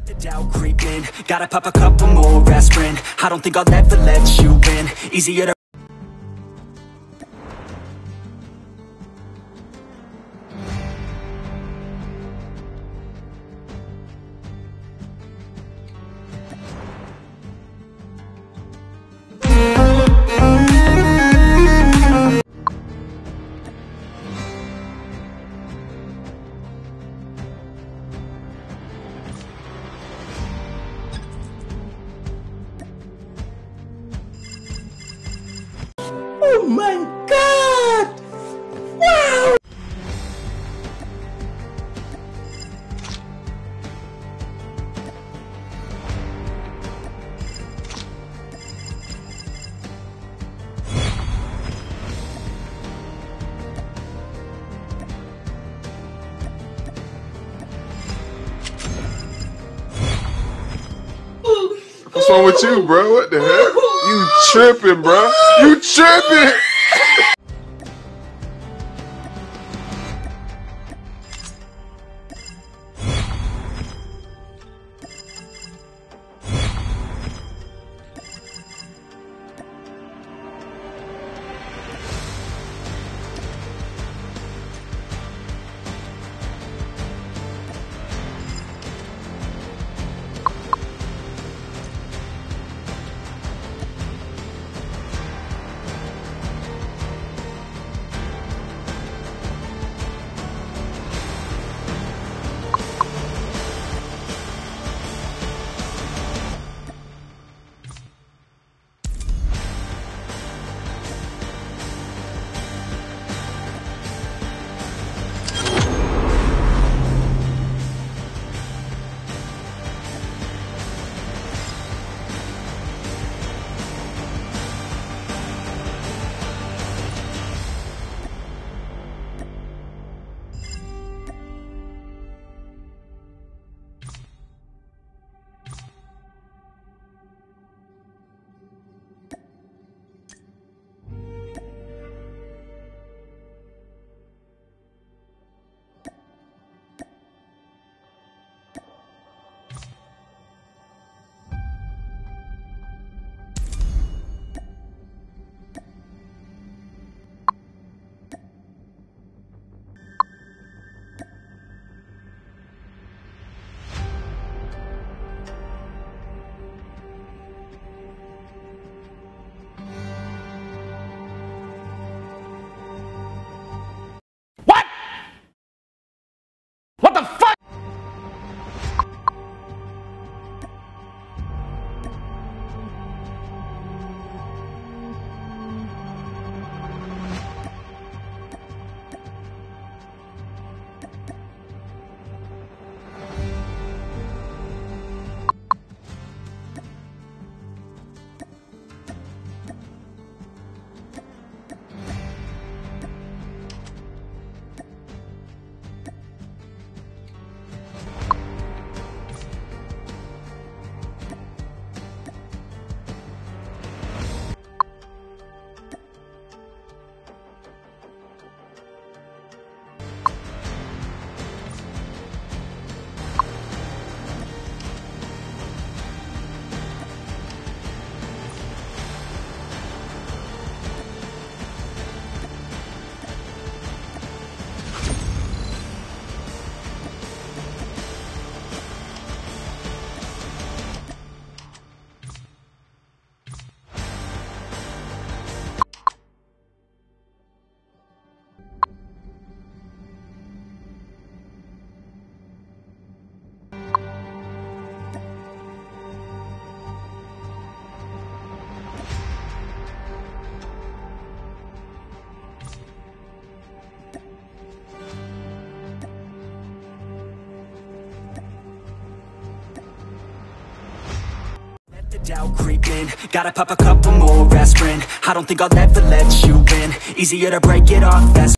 The doubt creeping, gotta pop a couple more aspirin. I don't think I'll ever let you in. Easier to Oh my God! Wow! What's wrong with you, bro? What the heck? You tripping, bro? You tripping? What the fuck? the doubt creeping, gotta pop a couple more aspirin. I don't think I'll ever let you in. Easier to break it off fast.